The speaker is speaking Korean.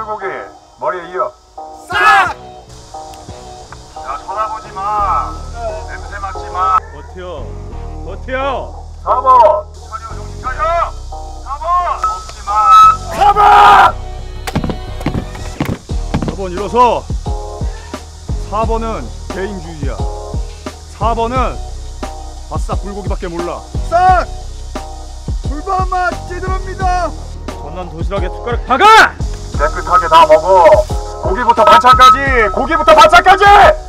불고기 머리에 이어. 싹! 야, 쳐다보지 마. 냄새 맡지 마. 버텨. 버텨. 4번. 차려, 정신 차려. 4번. 먹지 마. 4번. 4번 일어서. 4번은 개인주의야. 4번은 바싹 불고기밖에 몰라. 싹! 불밤맛 제대로입니다. 전남 도시락에 숟가락 박아! 깨끗하게 다 먹어. 고기부터 반찬까지. 고기부터 반찬까지.